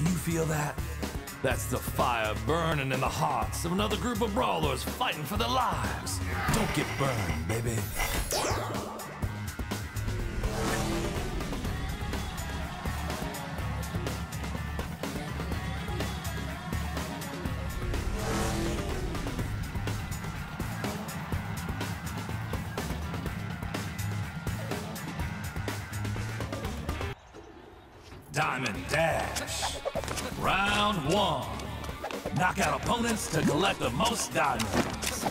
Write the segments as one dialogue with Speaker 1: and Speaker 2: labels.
Speaker 1: Can you feel that? That's the fire burning in the hearts of another group of brawlers fighting for their lives. Don't get burned, baby. Diamond Dash. Round 1. Knock out opponents to collect the most diamonds.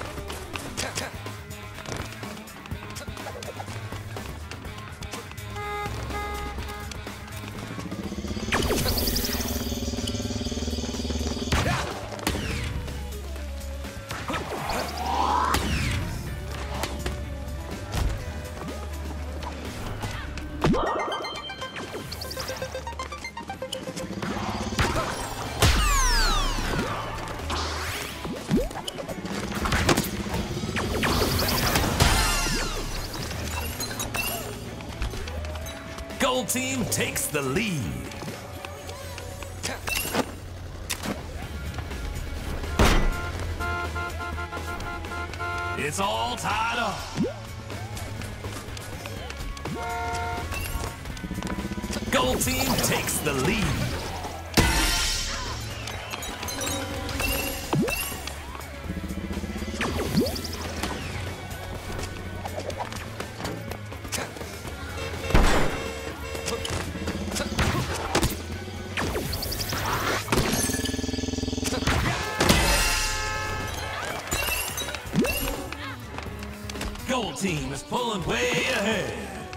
Speaker 1: Gold team takes the lead. It's all tied up. Gold team takes the lead. Gold team is pulling way ahead.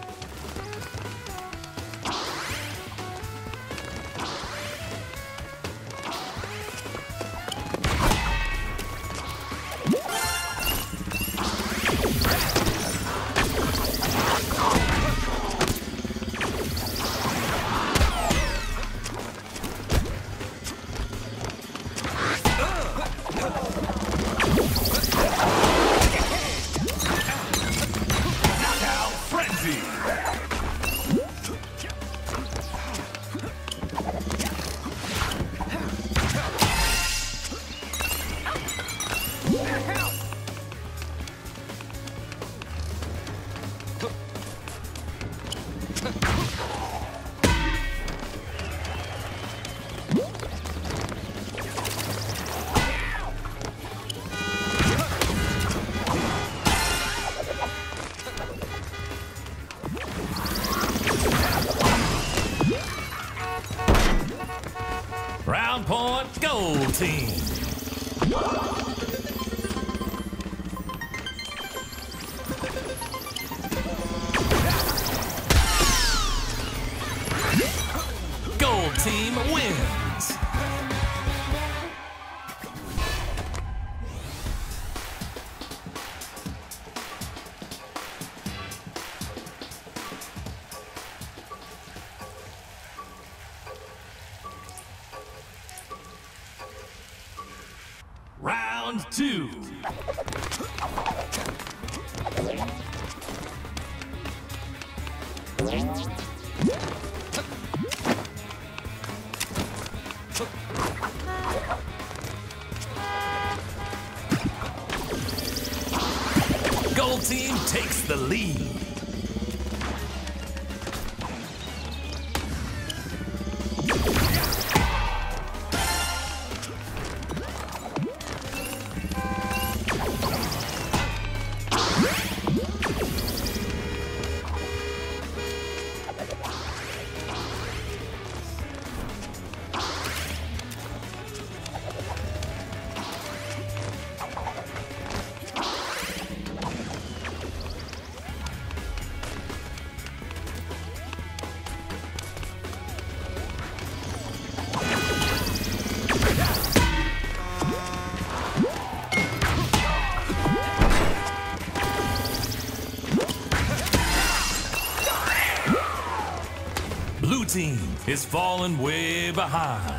Speaker 1: Round point, gold team. Gold team wins. Round 2. Gold team takes the lead. Blue team is falling way behind.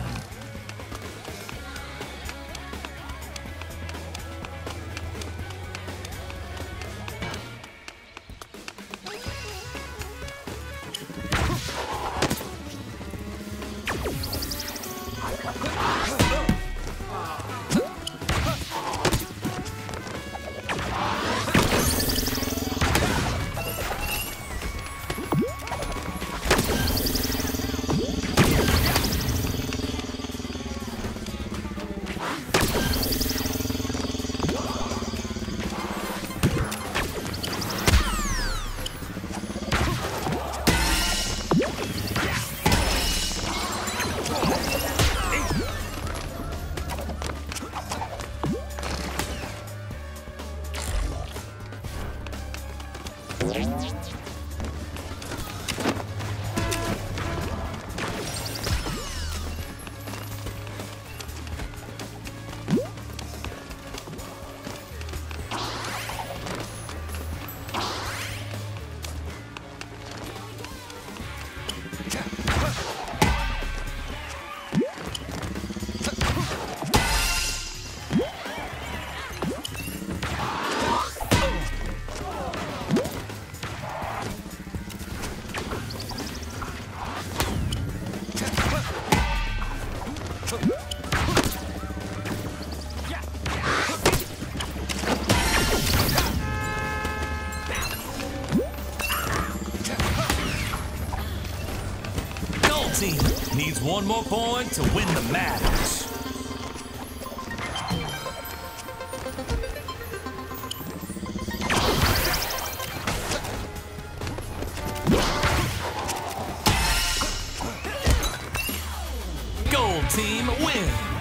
Speaker 1: team needs one more point to win the match. Gold team wins.